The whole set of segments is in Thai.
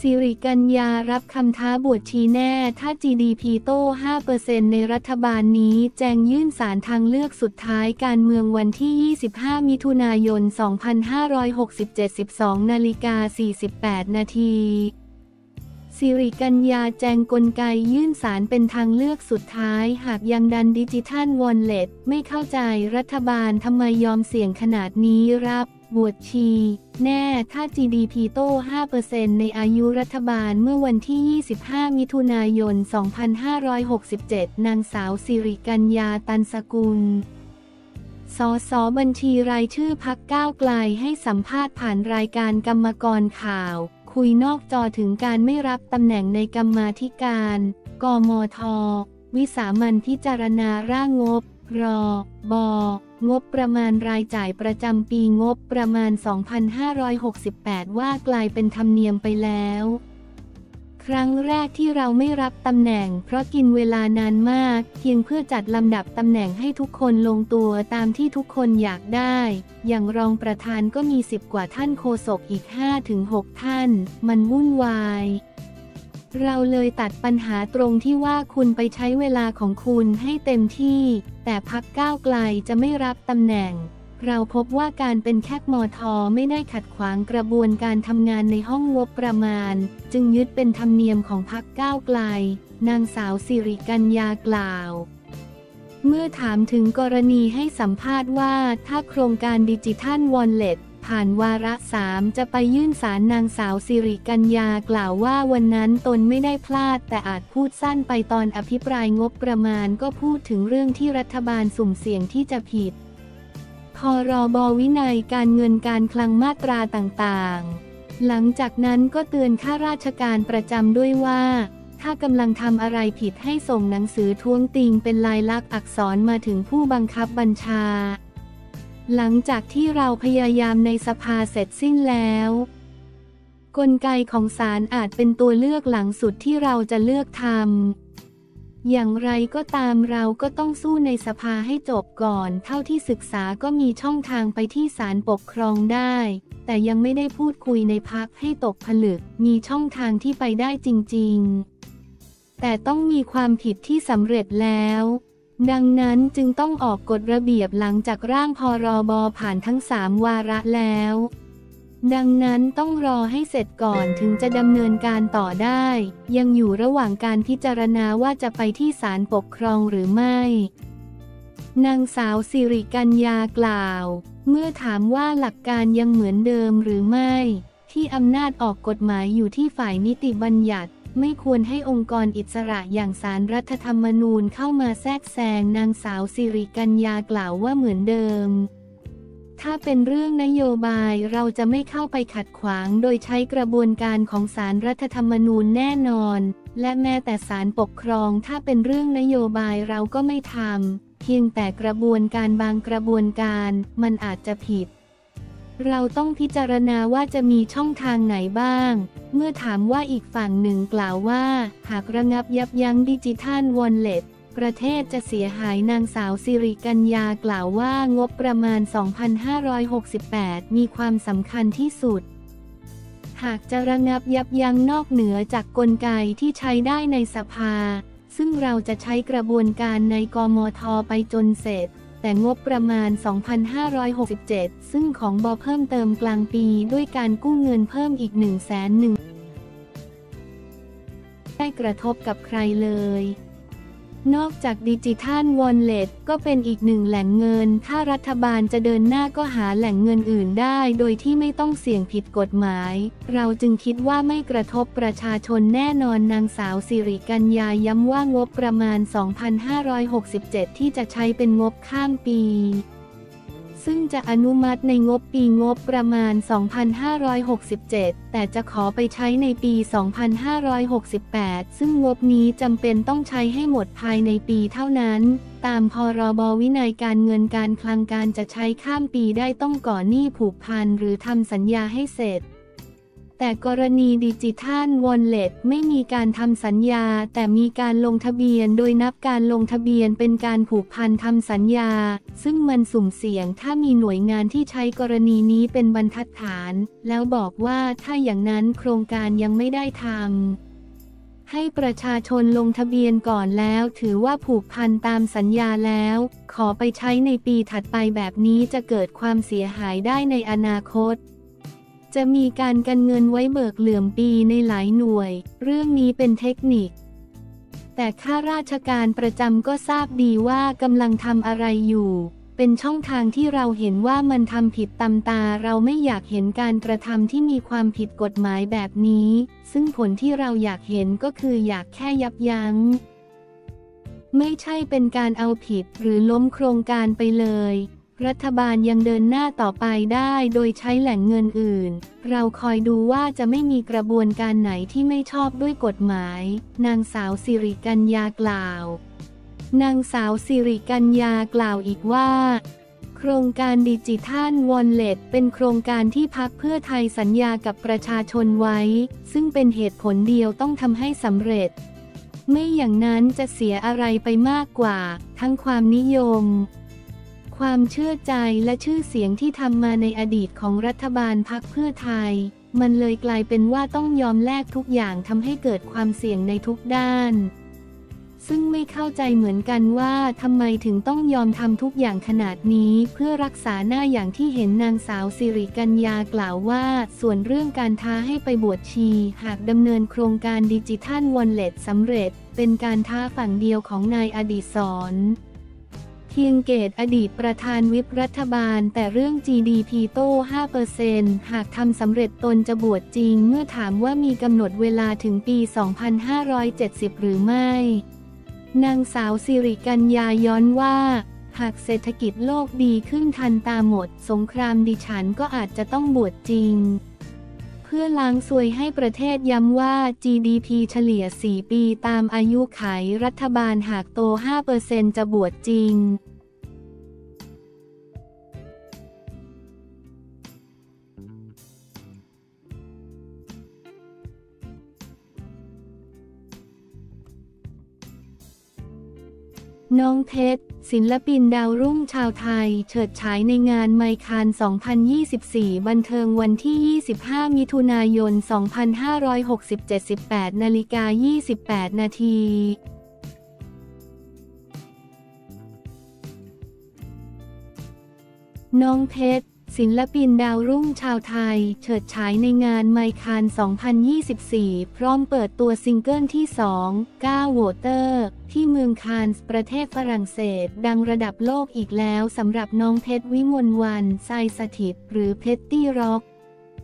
สิริกัญญารับคำท้าบวชชีแน่ถ้า GDP โต้ 5% ในรัฐบาลนี้แจงยื่นศาลทางเลือกสุดท้ายการเมืองวันที่ 25 มิถุนายน 2567 12:48 นาทีสิริกัญญาแจงกลไกยื่นศาลเป็นทางเลือกสุดท้ายหากยังดันดิจิทัลวอลเล็ตไม่เข้าใจรัฐบาลทำไมยอมเสี่ยงขนาดนี้รับบวชชีแน่ถ้า GDP โต้ 5% ในอายุรัฐบาลเมื่อวันที่ 25 มิถุนายน 2567 นางสาวสิริกัญญาตันสกุลสสบัญชีรายชื่อพรรคก้าวไกลให้สัมภาษณ์ผ่านรายการกรรมกรข่าวคุยนอกจอถึงการไม่รับตำแหน่งในกรรมาธิการกมท.วิสามัญพิจารณาร่างงบรบงบประมาณรายจ่ายประจำปีงบประมาณ 2568 ว่ากลายเป็นธรรมเนียมไปแล้วครั้งแรกที่เราไม่รับตำแหน่งเพราะกินเวลานานมากเพียงเพื่อจัดลำดับตำแหน่งให้ทุกคนลงตัวตามที่ทุกคนอยากได้อย่างรองประธานก็มี10 กว่าท่านโฆษกอีก 5-6 ท่านมันวุ่นวายเราเลยตัดปัญหาตรงที่ว่าคุณไปใช้เวลาของคุณให้เต็มที่แต่พรรคก้าวไกลจะไม่รับตำแหน่งเราพบว่าการเป็นแค่มท.ไม่ได้ขัดขวางกระบวนการทำงานในห้องงบประมาณจึงยึดเป็นธรรมเนียมของพรรคก้าวไกลนางสาวสิริกัญญากล่าวเมื่อถามถึงกรณีให้สัมภาษณ์ว่าถ้าโครงการดิจิทัลวอลเล็ตผ่านวาระ 3จะไปยื่นศาลนางสาวสิริกัญญากล่าวว่าวันนั้นตนไม่ได้พลาดแต่อาจพูดสั้นไปตอนอภิปรายงบประมาณก็พูดถึงเรื่องที่รัฐบาลสุ่มเสี่ยงที่จะผิดพรบ.วินัยการเงินการคลังมาตราต่างๆหลังจากนั้นก็เตือนข้าราชการประจำด้วยว่าถ้ากำลังทำอะไรผิดให้ส่งหนังสือท้วงติงเป็นลายลักษณ์อักษรมาถึงผู้บังคับบัญชาหลังจากที่เราพยายามในสภาเสร็จสิ้นแล้วกลไกของศาลอาจเป็นตัวเลือกหลังสุดที่เราจะเลือกทำอย่างไรก็ตามเราก็ต้องสู้ในสภาให้จบก่อนเท่าที่ศึกษาก็มีช่องทางไปที่ศาลปกครองได้แต่ยังไม่ได้พูดคุยในพรรคให้ตกผลึกมีช่องทางที่ไปได้จริงๆแต่ต้องมีความผิดที่สำเร็จแล้วดังนั้นจึงต้องออกกฎระเบียบหลังจากร่างพรบ.ผ่านทั้ง3 วาระแล้วดังนั้นต้องรอให้เสร็จก่อนถึงจะดำเนินการต่อได้ยังอยู่ระหว่างการพิจารณาว่าจะไปที่ศาลปกครองหรือไม่นางสาวสิริกัญญากล่าวเมื่อถามว่าหลักการยังเหมือนเดิมหรือไม่ที่อำนาจออกกฎหมายอยู่ที่ฝ่ายนิติบัญญัติไม่ควรให้องค์กรอิสระอย่างศาลรัฐธรรมนูญเข้ามาแทรกแซงนางสาวสิริกัญญากล่าวว่าเหมือนเดิมถ้าเป็นเรื่องนโยบายเราจะไม่เข้าไปขัดขวางโดยใช้กระบวนการของศาลรัฐธรรมนูญแน่นอนและแม้แต่ศาลปกครองถ้าเป็นเรื่องนโยบายเราก็ไม่ทำเพียงแต่กระบวนการบางกระบวนการมันอาจจะผิดเราต้องพิจารณาว่าจะมีช่องทางไหนบ้างเมื่อถามว่าอีกฝั่งหนึ่งกล่าวว่าหากระงับยับยั้งดิจิทัลวอลเล็ตประเทศจะเสียหายนางสาวสิริกัญญากล่าวว่างบประมาณ 2568 มีความสำคัญที่สุดหากจะระงับยับยั้งนอกเหนือจากกลไกที่ใช้ได้ในสภาซึ่งเราจะใช้กระบวนการในกมท.ไปจนเสร็จแต่งบประมาณ 2567 ซึ่งของบ.เพิ่มเติมกลางปีด้วยการกู้เงินเพิ่มอีก 100,000ได้กระทบกับใครเลยนอกจากดิจิทัลวอลเล็ตก็เป็นอีกหนึ่งแหล่งเงินถ้ารัฐบาลจะเดินหน้าก็หาแหล่งเงินอื่นได้โดยที่ไม่ต้องเสี่ยงผิดกฎหมายเราจึงคิดว่าไม่กระทบประชาชนแน่นอนนางสาวสิริกัญญาย้ำว่างบประมาณ 2567 ที่จะใช้เป็นงบข้ามปีซึ่งจะอนุมัติในงบปีงบประมาณ 2567 แต่จะขอไปใช้ในปี 2568 ซึ่งงบนี้จำเป็นต้องใช้ให้หมดภายในปีเท่านั้นตามพรบ.วินัยการเงินการคลังการจะใช้ข้ามปีได้ต้องก่อหนี้ผูกพันหรือทำสัญญาให้เสร็จแต่กรณีดิจิทัลวอลเล็ตไม่มีการทำสัญญาแต่มีการลงทะเบียนโดยนับการลงทะเบียนเป็นการผูกพันทำสัญญาซึ่งมันสุ่มเสี่ยงถ้ามีหน่วยงานที่ใช้กรณีนี้เป็นบรรทัดฐานแล้วบอกว่าถ้าอย่างนั้นโครงการยังไม่ได้ทำให้ประชาชนลงทะเบียนก่อนแล้วถือว่าผูกพันตามสัญญาแล้วขอไปใช้ในปีถัดไปแบบนี้จะเกิดความเสียหายได้ในอนาคตจะมีการกันเงินไว้เบิกเหลื่อมปีในหลายหน่วยเรื่องนี้เป็นเทคนิคแต่ข้าราชการประจำก็ทราบดีว่ากำลังทำอะไรอยู่เป็นช่องทางที่เราเห็นว่ามันทำผิดตามตาเราไม่อยากเห็นการกระทำที่มีความผิดกฎหมายแบบนี้ซึ่งผลที่เราอยากเห็นก็คืออยากแค่ยับยั้งไม่ใช่เป็นการเอาผิดหรือล้มโครงการไปเลยรัฐบาลยังเดินหน้าต่อไปได้โดยใช้แหล่งเงินอื่นเราคอยดูว่าจะไม่มีกระบวนการไหนที่ไม่ชอบด้วยกฎหมายนางสาวสิริกัญญากล่าวนางสาวสิริกัญญากล่าวอีกว่าโครงการดิจิทัลวอลเล็ตเป็นโครงการที่พรรคเพื่อไทยสัญญากับประชาชนไว้ซึ่งเป็นเหตุผลเดียวต้องทำให้สำเร็จไม่อย่างนั้นจะเสียอะไรไปมากกว่าทั้งความนิยมความเชื่อใจและชื่อเสียงที่ทำมาในอดีตของรัฐบาลพรรคเพื่อไทยมันเลยกลายเป็นว่าต้องยอมแลกทุกอย่างทำให้เกิดความเสี่ยงในทุกด้านซึ่งไม่เข้าใจเหมือนกันว่าทำไมถึงต้องยอมทำทุกอย่างขนาดนี้เพื่อรักษาหน้าอย่างที่เห็นนางสาวสิริกัญญากล่าวว่าส่วนเรื่องการท้าให้ไปบวชชีหากดำเนินโครงการดิจิทัลวอลเล็ตสำเร็จเป็นการท้าฝั่งเดียวของนายอดิศรเพียงเกตอดีตประธานวิปรัฐบาลแต่เรื่อง GDP โต้ 5% หากทำสำเร็จตนจะบวชจริงเมื่อถามว่ามีกำหนดเวลาถึงปี 2570 หรือไม่นางสาวสิริกัญญาย้อนว่าหากเศรษฐกิจโลกดีขึ้นทันตาหมดสงครามดิฉันก็อาจจะต้องบวชจริงเพื่อล้างซวยให้ประเทศย้ำว่า GDP เฉลี่ย 4 ปีตามอายุขัยรัฐบาลหากโต 5% จะบวชจริงน้องเพชรศิลปินดาวรุ่งชาวไทยเฉิดฉายในงานไมคาน 2024 บันเทิงวันที่ 25 มิถุนายน 2567 18:28 นาทีน้องเพชรศิลปินดาวรุ่งชาวไทยเฉิดฉายในงานไมคาน 2024 พร้อมเปิดตัวซิงเกิลที่ 2 9 Water ที่เมืองคานส์ประเทศฝรั่งเศสดังระดับโลกอีกแล้วสำหรับน้องเพชรวิมลวรรณไซสถิตหรือเพชรตี้ร็อก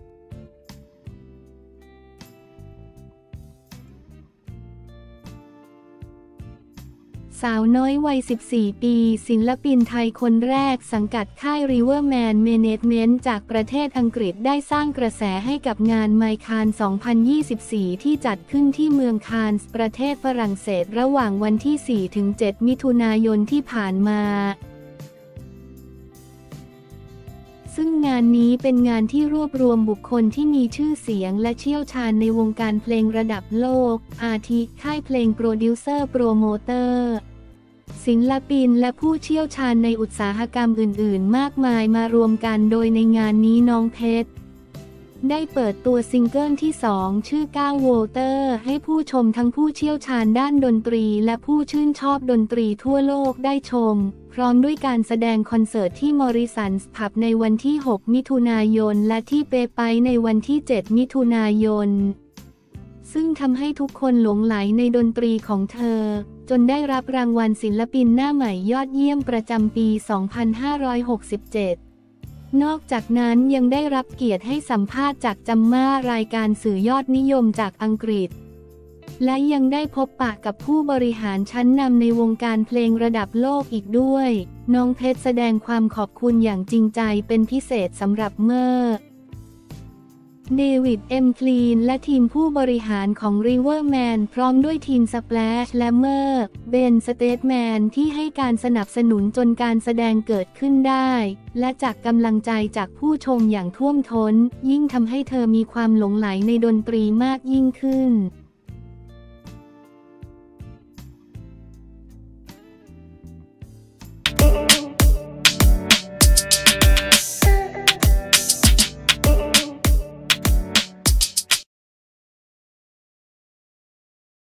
สาวน้อยวัย 14 ปีศิลปินไทยคนแรกสังกัดค่าย Riverman Management จากประเทศอังกฤษได้สร้างกระแสให้กับงานไมคาน 2024 ที่จัดขึ้นที่เมืองคานส์ประเทศฝรั่งเศสระหว่างวันที่ 4-7 มิถุนายนที่ผ่านมาซึ่งงานนี้เป็นงานที่รวบรวมบุคคลที่มีชื่อเสียงและเชี่ยวชาญในวงการเพลงระดับโลกอาทิค่ายเพลงโปรดิวเซอร์โปรโมเตอร์ศิลปินและผู้เชี่ยวชาญในอุตสาหกรรมอื่นๆมากมายมารวมกันโดยในงานนี้น้องเพชรได้เปิดตัวซิงเกิลที่ 2 ชื่อ9 Water ให้ผู้ชมทั้งผู้เชี่ยวชาญด้านดนตรีและผู้ชื่นชอบดนตรีทั่วโลกได้ชมพร้อมด้วยการแสดงคอนเสิร์ตที่มอริสันส์ผับในวันที่ 6 มิถุนายนและที่เปไปในวันที่ 7 มิถุนายนซึ่งทำให้ทุกคนหลงไหลในดนตรีของเธอจนได้รับรางวัลศิลปินหน้าใหม่ยอดเยี่ยมประจำปี 2567 นอกจากนั้นยังได้รับเกียรติให้สัมภาษณ์จากจัมม่ารายการสื่อยอดนิยมจากอังกฤษและยังได้พบปะกับผู้บริหารชั้นนำในวงการเพลงระดับโลกอีกด้วยน้องเพชรแสดงความขอบคุณอย่างจริงใจเป็นพิเศษสำหรับเมื่อเดวิด เอ็ม คลีน และทีมผู้บริหารของ Riverman พร้อมด้วยทีม Splash และเมอร์ เบน สเตทแมนที่ให้การสนับสนุนจนการแสดงเกิดขึ้นได้ และจากกำลังใจจากผู้ชมอย่างท่วมท้น ยิ่งทำให้เธอมีความหลงใหลในดนตรีมากยิ่งขึ้น